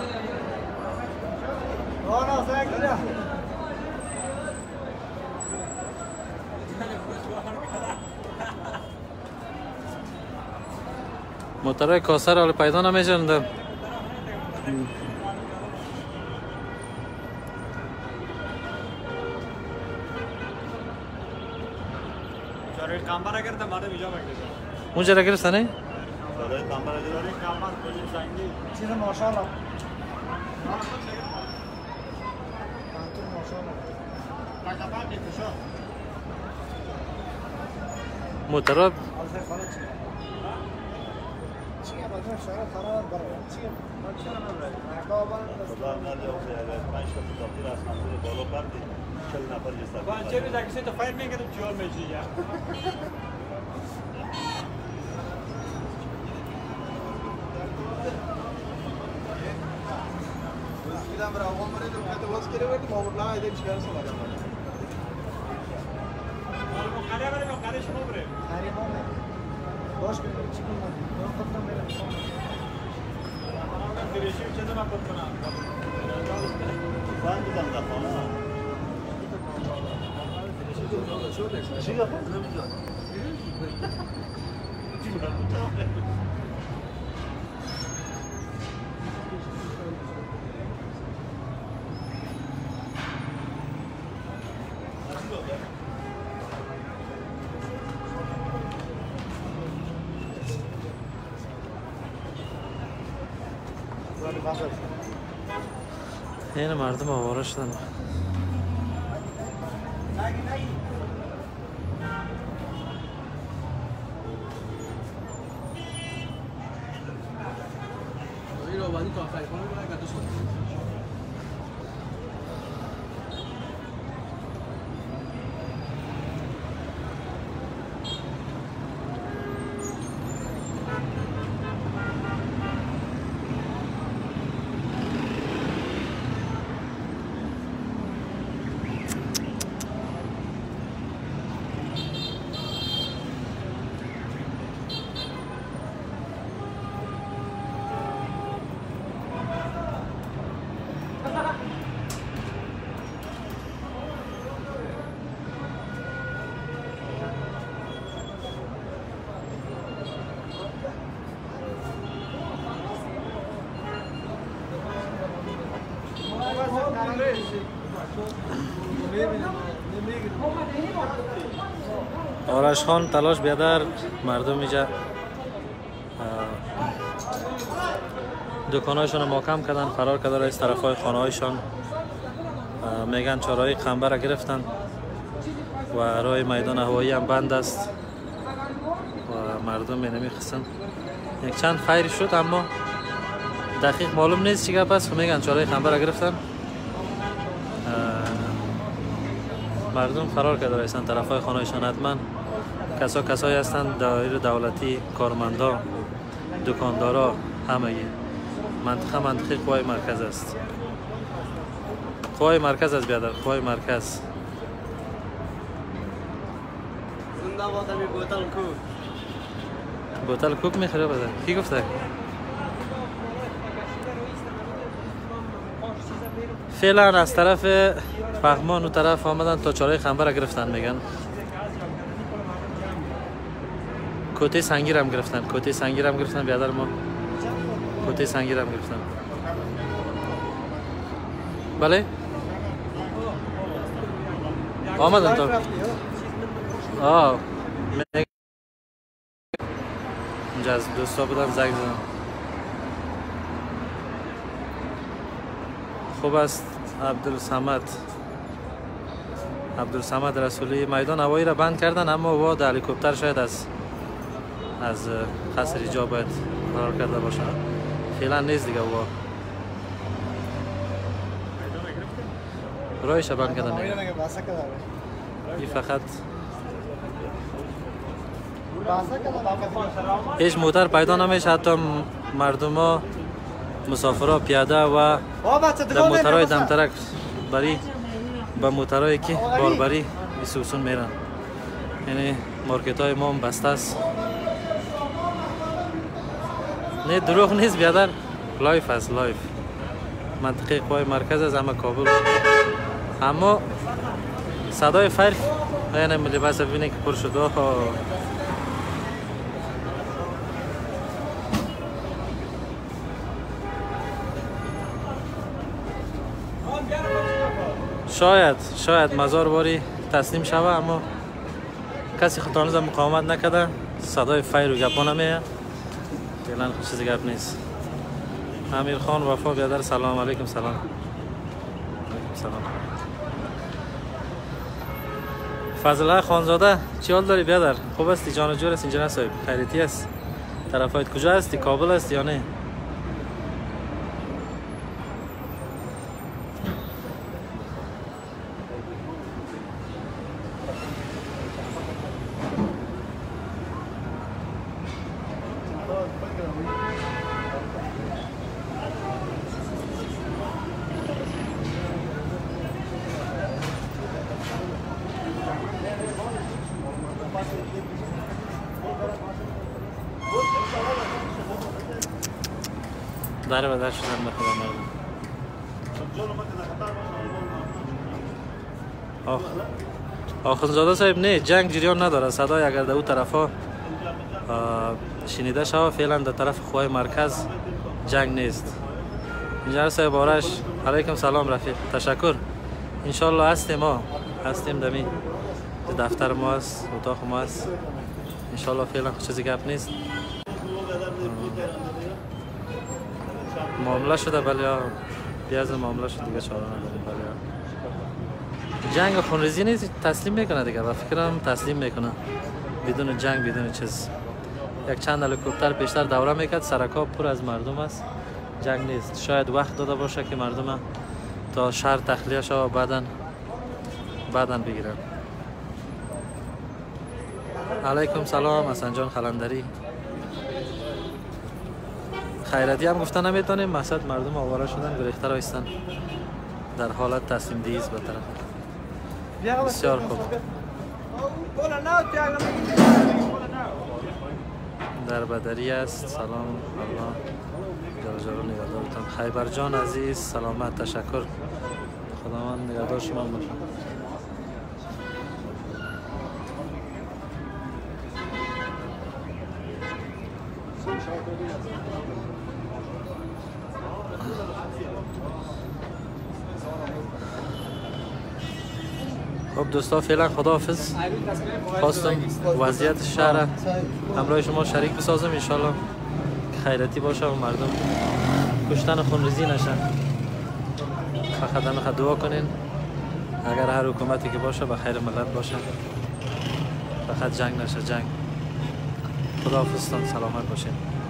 موتورهای کاسر حال پیدا نمیشن. اونجا را گرفتن نه؟ موتورها این مردم آواره شدن. آرش خان تلاش بیادر مردم اینجا دکانهایشان محکم کردن، فرار کردن از طرف های خانه هایشان. میگن چهارراه خنبه را گرفتن و راه میدان هوایی هم بند است و مردم نمیخواستن. یک چند خیری شد اما دقیق معلوم نیست چی گپ است. میگن چهارراه خنبه را گرفتن، مردم فرار کرده هستند طرف های خانه هایشان. حتما کسایی هستند دایر دولتی، کارمندا، دکاندارا، همه منطقه قوای مرکز است. قوای مرکز است بیادر، قوای مرکز. زنده باد می بوتل کوک. بوتل کوک میخوره بده. کی گفته؟ فعلا از طرف فغمان و طرف آمدن تا چهارراه خنبه را گرفتن. میگن کوته سنگیر هم گرفتن. کوته سنگیر هم گرفتن بیادر ما. کوته سنگیر هم گرفتن. بله آمدن تا اینجا از دوستا بودن زنگ زدن. خوب است. عبدالصمد رسولی میدان هوایی را بند کردن، اما وا در هلیکوپتر شاید از قصر اینجا باید فرار کرده باشن. فعلا نیست دیگه. وا راهش بند کردن. این فقط هیچ موتر پیدا نمیشه. حتی مردم ها، مسافرها، پیاده و در موترهای دمترک بری به موترهایی که باربری سوسون میرن. یعنی مارکت های ما هم بسته است. نه دروغ نیست بیادر، لایف است. لایف منطقه قوای مرکز از اما کابل. اما صدای فیر این ملی بس ببینه که پر شده. شاید مزار باری تسلیم شوه، اما کسی خود هنوز مقاومت نکرده. صدای فیر و گپا نمیه، فعلا چیزی گپ نیست. امیر خان وفا بیادر سلام علیکم. سلام علیکم. سلام. فضل خانزاده چی حال داری بیادر؟ خوب هستی؟ جان و جور است اینجا صاحب؟ خیریتی است؟ طرفایت کجا هستی؟ کابل است یا نه؟ داره به در شدن به خدا مردم. آخونزاده صاحب نه، جنگ جریان نداره. صدای اگر در اون طرف ها شنیده شوه، فعلا در طرف خواه مرکز جنگ نیست. انجینر صاحب آرش علیکم سلام رفیق، تشکر. انشالله هستیم دمی دفتر ما هست، اتاق ما هست. انشالله فعلا چیزی گپ نیست. معامله شده ولی بیاز معامله شده دیگه چاره نداریم. ولی جنگ خونریزی نیست، تسلیم میکنه دیگه. و فکرم تسلیم میکنه بدون جنگ، بدون چیز. یک چند هلیکوپتر پیشتر دوره میکرد، سرکا پر از مردم است. جنگ نیست. شاید وقت داده باشه که مردم تا شهر تخلیه شو و بعداً بگیرن. علیکم سلام حسن جان خلندری. خیراتی هم گفتن نمیتونیم، مقصد مردم آواره شدن، گریخته رایستن در حالت تسلیم دیز به طرف. بسیار خوب. در بدری است. سلام الله جارو نگهدارتان. خیبر جان عزیز سلامت، تشکر. خداوند نگهدار شما باشه. خب دوستا فعلا خداحافظ. خواستم وضعیت شهر همراه شما شریک بسازم، انشالله خیراتی باشه و مردم کشتن خونریزی نشن. فقط همه دعا کنین اگر هر حکومتی که باشه به خیر ملت باشه، فقط جنگ نشه. جنگ. خداحافظتان، سلامت باشین.